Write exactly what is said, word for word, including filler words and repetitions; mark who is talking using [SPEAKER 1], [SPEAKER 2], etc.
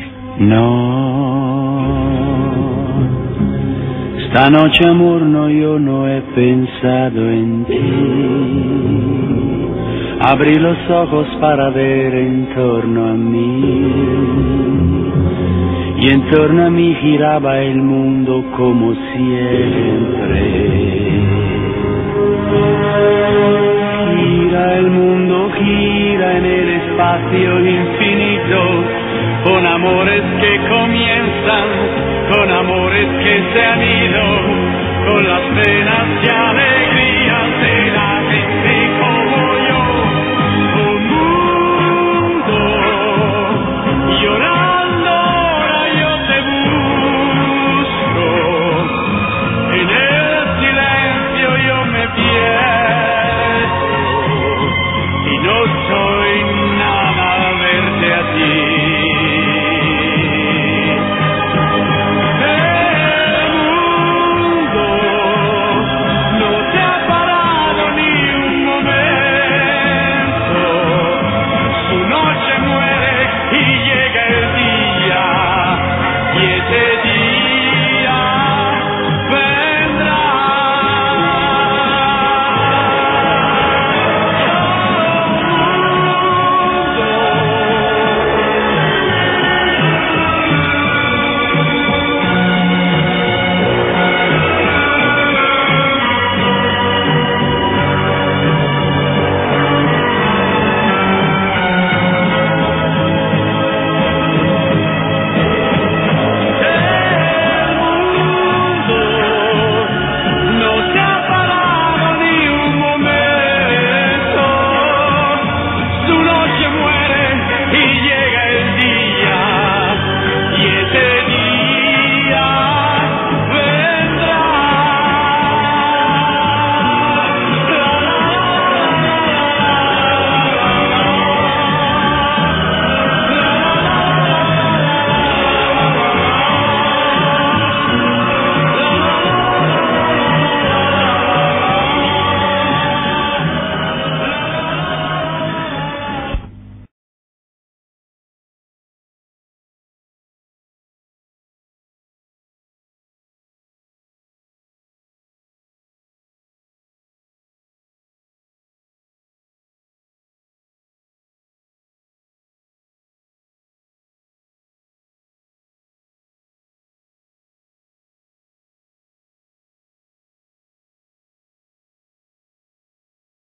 [SPEAKER 1] No, esta noche amor no, yo no he pensado en ti. Abrí los ojos para ver en torno a mí, y en torno a mí giraba el mundo como siempre. Gira el mundo, gira en el espacio infinito, con amores que comienzan, con amores que se han ido, con las penas ya